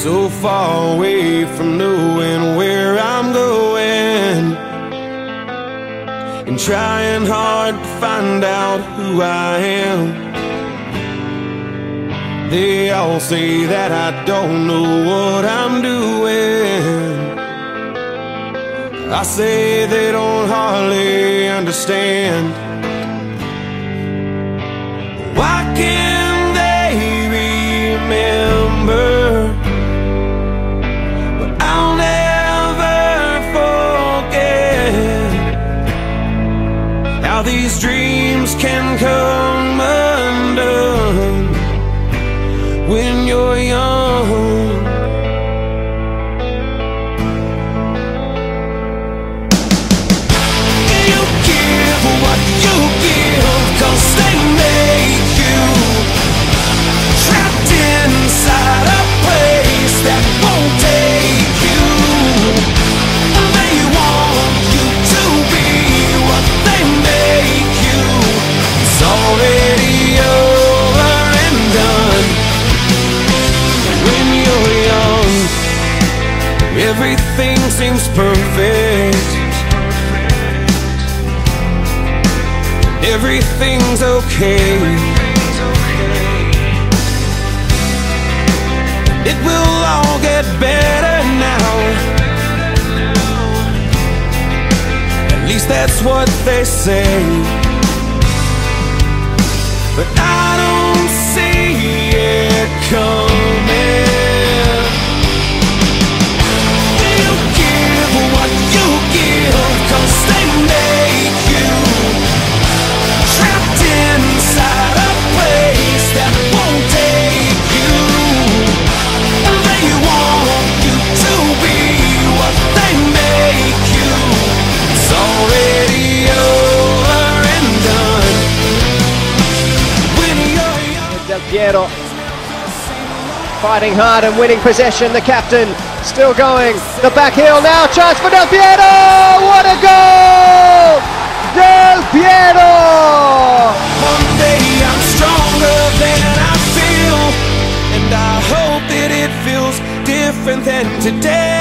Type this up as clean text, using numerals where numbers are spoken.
so far away from knowing where I'm going, and trying hard to find out who I am. They all say that I don't know what I'm doing. I say they don't hardly understand. Why can't they remember? But I'll never forget how these dreams can come undone when you're young. You give what you give, 'cause they make you trapped inside a place that won't take you. They want you to be what they make you. It's already over and done. When you're young, everything seems perfect. Everything's okay. It will all get better now. At least that's what they say. But I don't see it coming. You give what you give, 'cause they make you trapped inside a place that won't take you. They want you to be what they make you. It's already over and done. When you're young, Del Piero fighting hard and winning possession. The captain still going. The back heel now. Chance for Del Piero. What a goal! Del Piero! one day I'm stronger than I feel, and I hope that it feels different than today.